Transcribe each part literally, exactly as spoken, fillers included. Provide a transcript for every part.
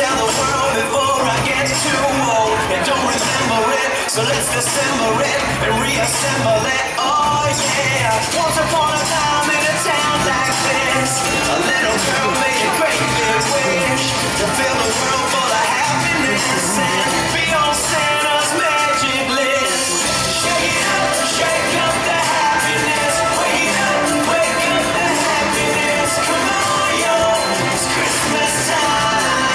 tell the world before I get too old. And don't remember it, so let's dissemble it and reassemble it. Oh yeah. Once upon a time in a town like this, a little girl made a great big wish to fill the world full of happiness and be on Santa's magic list. Shake it up, shake up the happiness. Wake up, wake up the happiness. Come on, yo, it's Christmas time.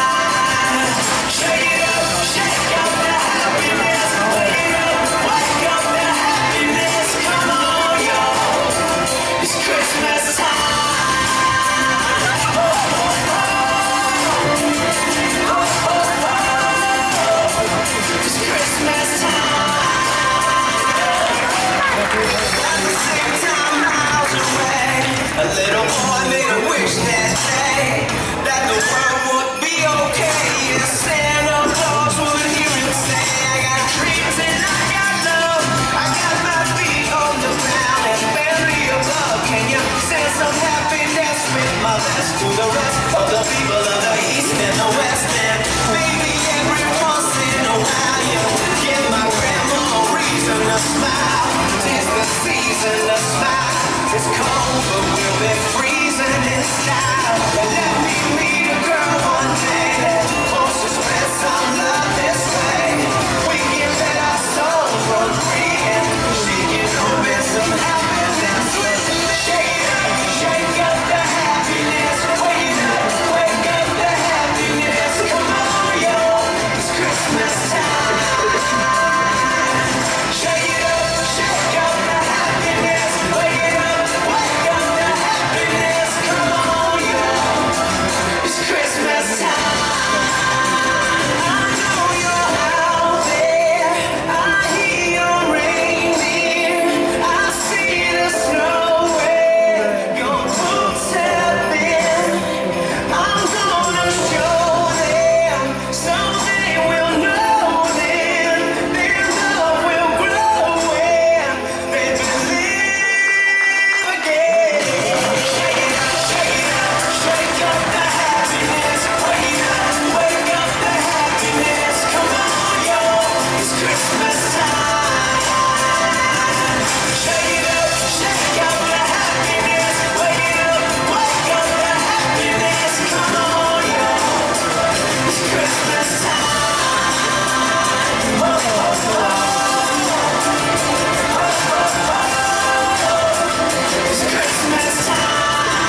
Shake it up, shake up the happiness. Wake up, wake up the happiness. Come on, yo, it's Christmas time. It's Christmas time. At the same time, miles away, a little boy made a wish that day that the world would be okay. And Santa Claus would hear him say, I got dreams and I got love. I got my feet on the ground and belly of love. Can you send some happiness with my best to the rest of the people of the East and the West? And maybe every once in a while you give my grandma a reason to smile. Tis the season to smile. It's cold, but we'll be freezing in style. And let me meet a girl one day that wants to spread some love this way. We can let our souls run free and she can open some happiness with. Shake it up, shake up the happiness. Wake up, wake up the happiness. Come on, yo, it's Christmas time. Shake it up, shake up the happiness. Wake it up, wake up the happiness. Come on, yo, it's Christmas time. I know you're out there. I hear your reindeer. I see the snow where your boots have been. I'm gonna show them so they will know then their love will grow when they believe again. Shake it up, shake it up, shake up the happiness. Wake up, wake up the happiness. Come on, yo, it's Christmas time. Shake it up, shake up the happiness. Wake up, wake up the happiness. Come on, yo, it's Christmas time. Oh, oh, oh. It's Christmas time.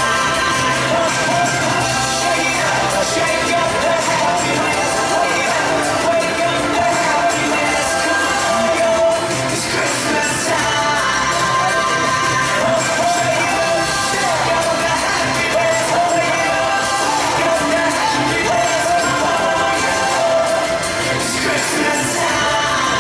Shake it up, shake up the happiness. Wake up, wake up the happiness. Come on, yo, it's Christmas time. Shake it up, shake up the happiness. Wake up, wake up the happiness. Come on, yo, it's Christmas time.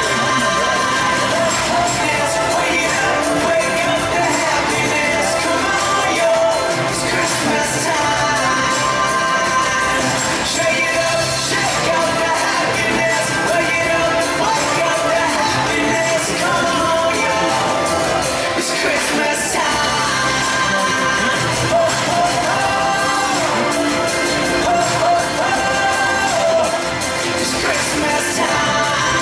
Yes, wake up, wake up the happiness. Come on, yo, it's Christmas time. Shake it up, shake up the happiness. Wake it up, wake up the happiness. Come on, yo, it's Christmas time. Oh, oh, oh. Oh, oh, oh. It's Christmas time.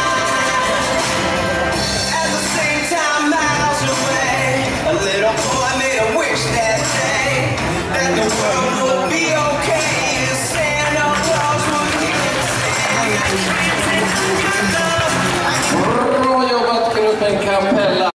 At the same time, miles away, a little boy made a wish that day that the world would be okay. And Santa Claus would hear him say, I got dreams and I got love. I got Bra jobbat gruppen Kapella!